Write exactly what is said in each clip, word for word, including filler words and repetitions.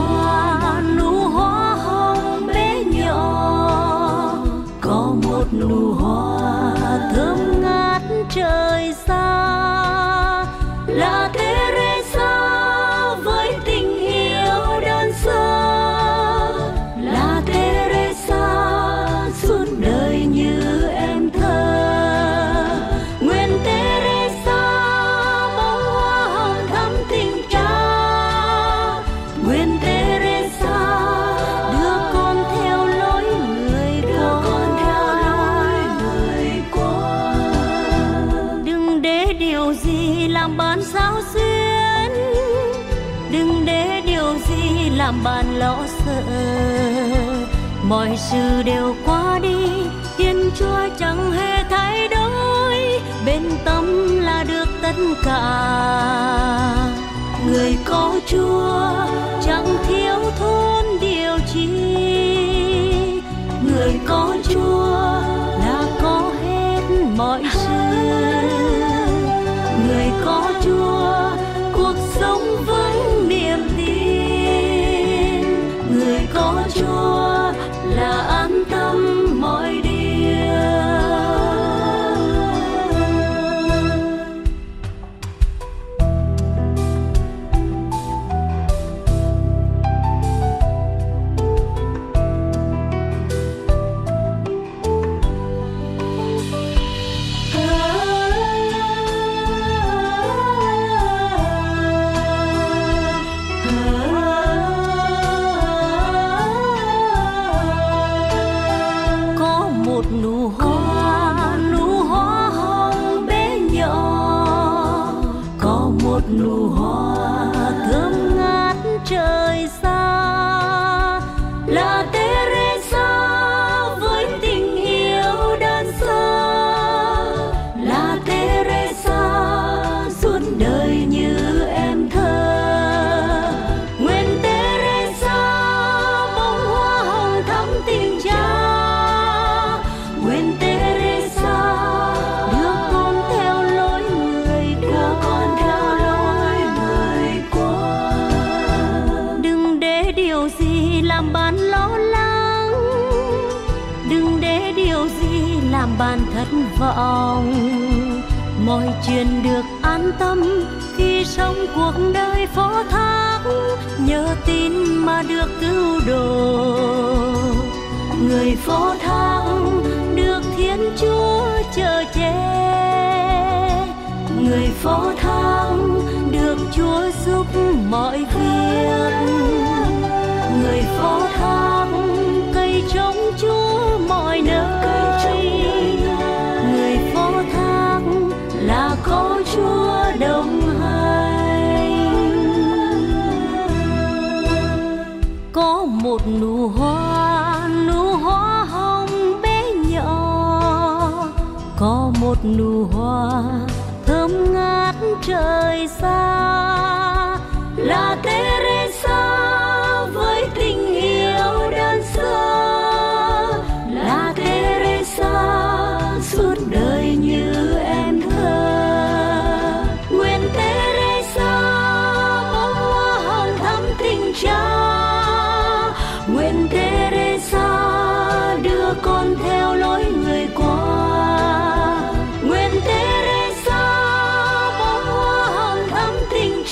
hoa, nụ hoa hồng bé nhỏ, có một nụ hoa thơm ngát trời xa, là Teresa với tình yêu đơn sơ, là Teresa suốt đời như em thơ. Nguyện Teresa bông hoa hồng thắm tình cha, nguyện Teresa đưa con theo lối người qua. Đừng để điều gì làm bạn sao xuyến, đừng để điều gì làm bạn lo sợ. Mọi sự đều qua đi, Thiên Chúa chẳng hề thay đổi, bên tâm là được tất cả. Người có Chúa chẳng thiếu thốn điều chi, người có Chúa là có hết mọi sự. Người có Chúa cuộc sống vững niềm tin, người có Chúa là an tâm mọi điều. Nụ hoa, nụ hoa hồng bé nhỏ, có một nụ hoa thơm ngát trời xa, là Teresa với tình yêu đơn sơ, là Teresa suốt đời như em thơ. Nguyện Teresa bông hoa hồng thắm tình cha, nguyện Teresa đưa con theo lối người qua. Đừng để điều gì làm bạn lo lắng, đừng để điều gì làm bạn thất vọng. Mọi chuyện được an tâm khi sống cuộc đời phó thác, nhờ tin mà được cứu độ. Người phó thác được Thiên Chúa chở che, người phó thác được Chúa giúp mọi việc. Người phó thác cây trống Chúa mọi nơi, người phó thác là có Chúa đồng hành. Có một nụ hoa, nụ hoa hồng bé nhỏ, có một nụ hoa thơm ngát trời xa, là Teresa với tình yêu đơn sơ, là Teresa suốt đời như em thơ. Nguyện Teresa bông hoa hồng thắm tình cha, nguyện Teresa đưa con theo lối người qua. Nguyện Teresa bông hoa hồng thắm tình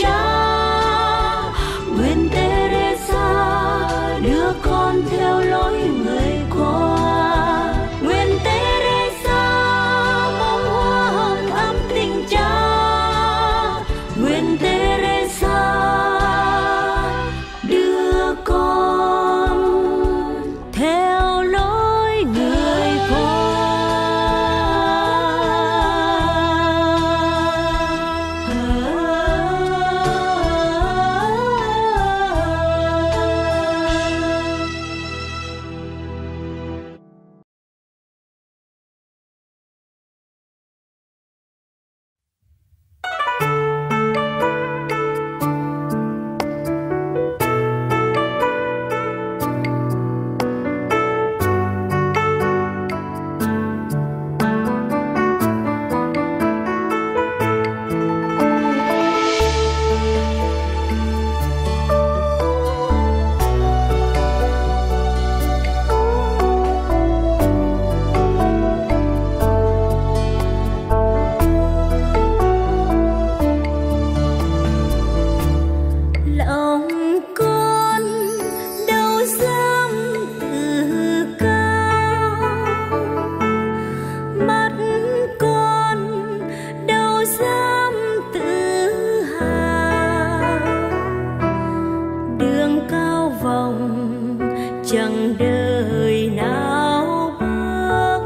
chẳng đời nào bước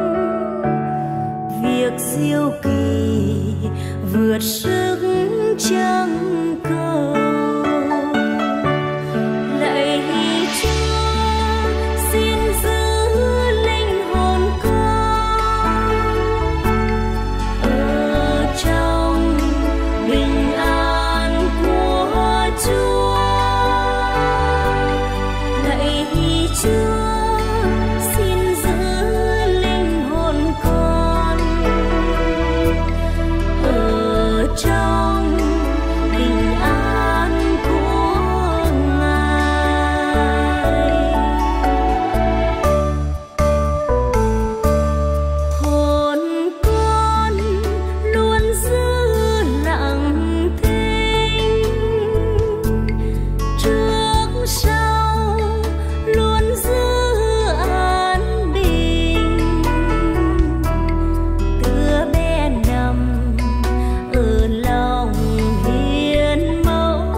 việc diệu kỳ vượt sức chẳng cầu. Lạy Chúa xin giữ linh hồn con ở trong bình an của Chúa. Lạy Chúa xin giữ linh hồn con ở trong bình an của Ngài. Hồn con luôn giữ lặng thinh, trước sau luôn giữ an bình. Tựa bé nằm ở lòng hiến mẫu,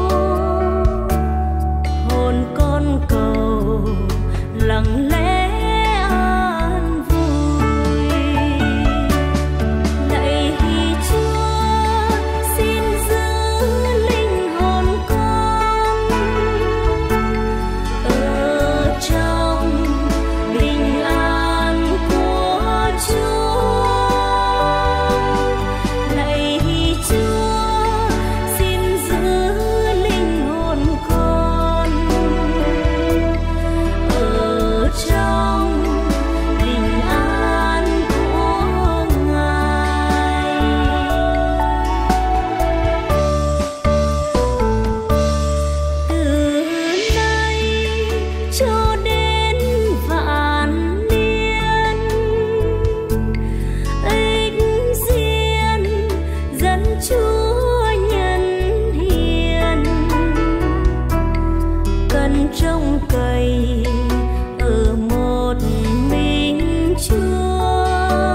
hồn con cầu lặng lẽ an vui. Lạy Chúa xin giữ linh hồn con ở trong bình an của Chúa. Lạy Chúa xin giữ linh hồn con ở trong bình an của Ngài. Từ nay cho đến vạn niên, ích diên dẫn Chúa nhân hiền, cần trông cậy ở một mình Chúa,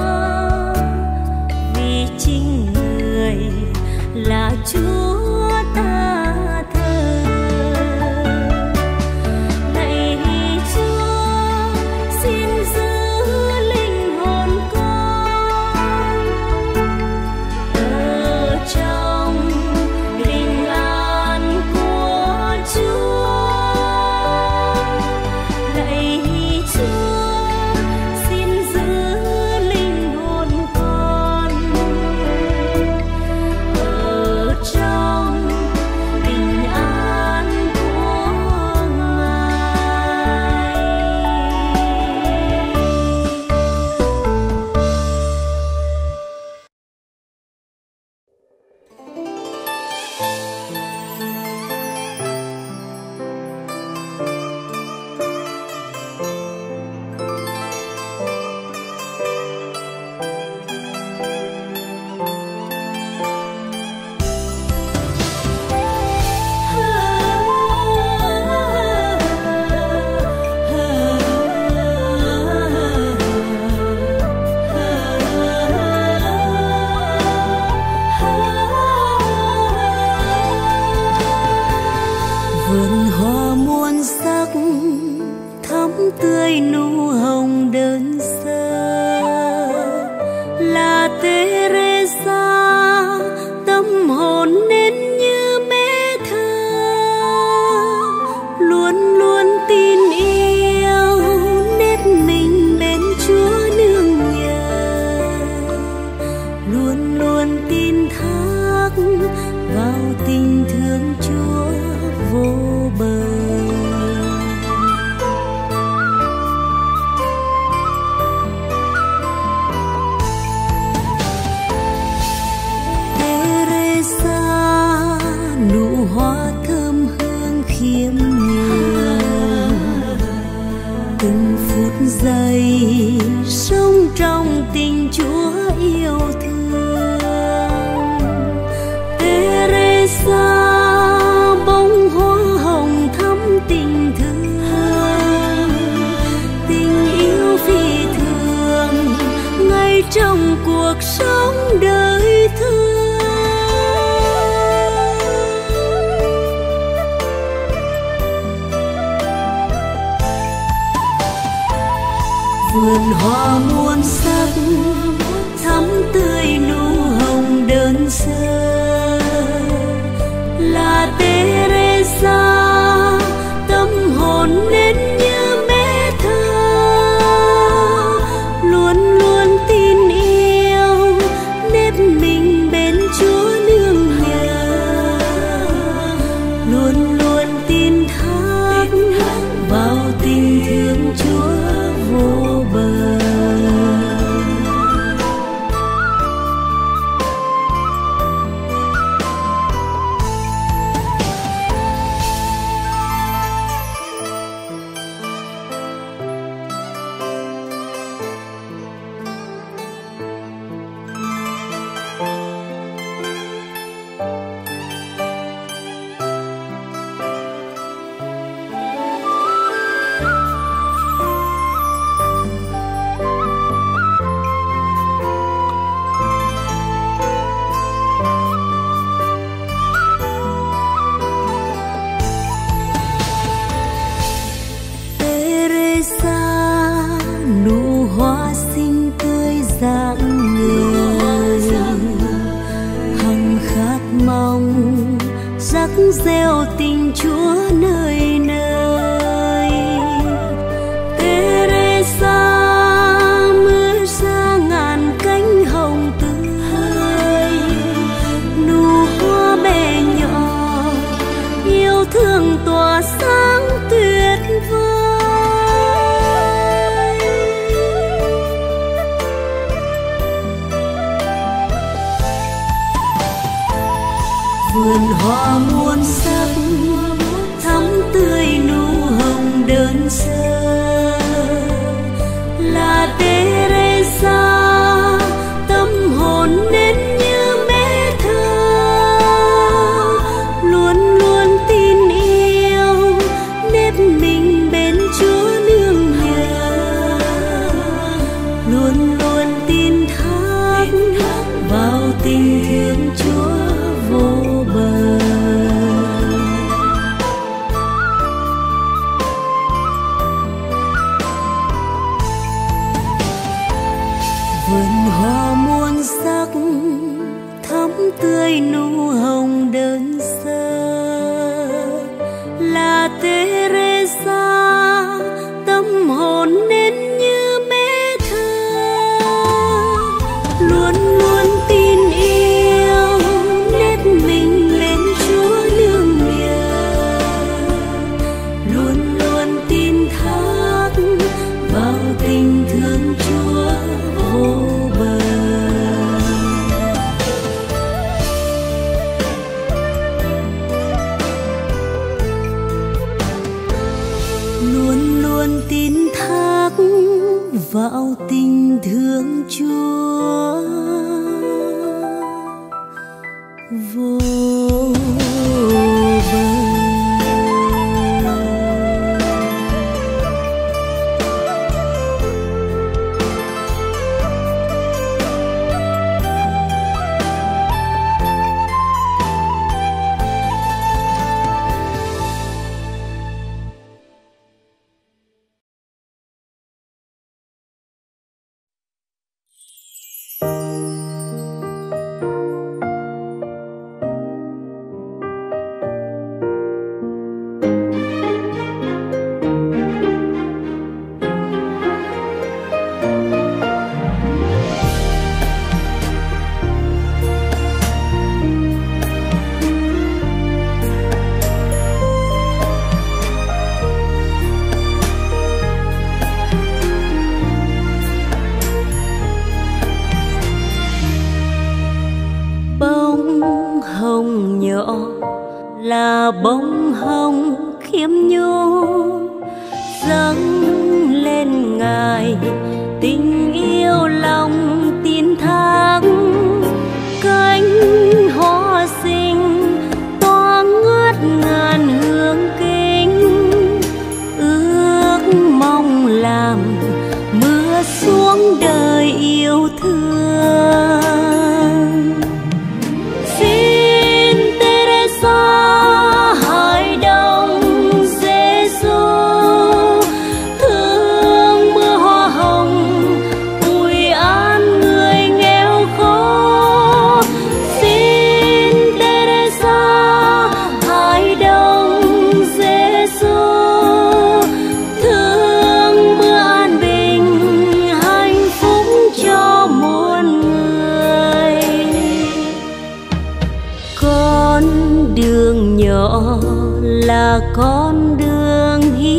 vì chính người là Chúa ta thờ. Lạy Chúa xin giữ linh hồn con ở trong bình an của Chúa. Lạy Chúa xin giữ linh hồn con ở trong bình an của Ngài. Vườn hoa muôn sắc thắm tươi nụ hồng đơn sơ, là Teresa tâm hồn nên như mẹ thơ, luôn luôn tin yêu nếp mình bên Chúa nương nhờ, luôn luôn tin thác vào tình thương Chúa vô bờ. vườn hoa muôn sắc thắm tươi nụ hồng đơn sơ là Teresa, tâm hồn nên như bé thơ, luôn luôn tin yêu nếp mình bên Chúa nương nhờ, luôn luôn tin thác vào tình thương Chúa vô bờ. Nụ hoa xinh tươi rạng người, hằng khát mong rắc reo tình Chúa nơi nơi. Teresa mưa ra ngàn cánh hồng tươi, nụ hoa bé nhỏ yêu thương tỏa sáng tuyệt vời. Vườn hoa muôn sắc thắm tươi nụ hồng đơn sơ là Teresa, tâm hồn nên như bé thơ, luôn luôn tin yêu nếp mình bên Chúa nương nhờ, luôn luôn tin thác vào tình thương Chúa vô bờ. Vườn hoa muôn sắc thắm tươi nụ hồng đơn sơ là Teresa, tâm hồn nên như bé thơ, luôn luôn tin yêu nếp mình lên Chúa nương nhờ, luôn luôn tin thác vào tình thương Chúa vô bờ. Luôn luôn tin thác vào tình thương Chúa vô bờ. Hồng nhỏ là bông hồng khiêm nhu dâng lên Ngài, tình yêu lòng tin thác. Cánh hoa xinh tỏa ngát ngàn hương kinh, ước mong làm mưa xuống đời yêu thương. Xin Teresa hãy đông dễ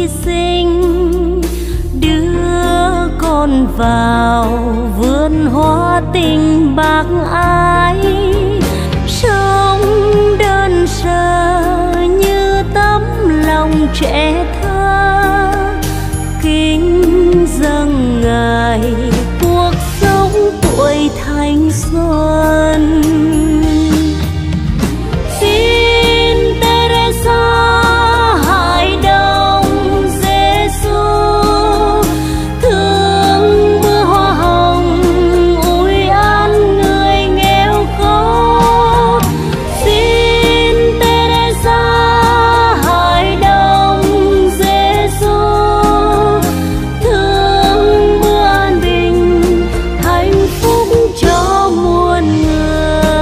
sinh đưa con vào vườn hoa tình bác ái, sống đơn sơ như tấm lòng trẻ thơ, kính dâng ngài cuộc sống tuổi thanh xuân. Xin Teresa Hải Đông Giêsu thương mưa hoa hồng ủi an người nghèo khó. Xin Teresa Hải Đông Giêsu thương mưa an bình hạnh phúc cho muôn người.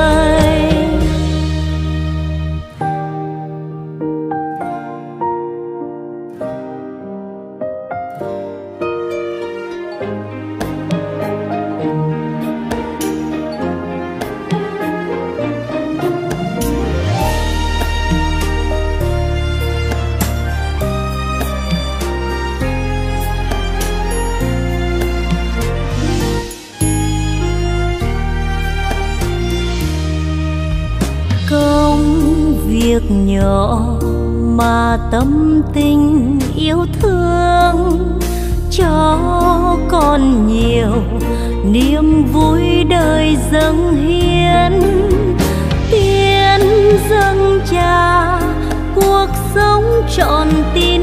Công việc nhỏ mà tâm tình yêu thương, cho con nhiều niềm vui đời dâng hiến. Tiến dâng cha cuộc sống trọn tiếng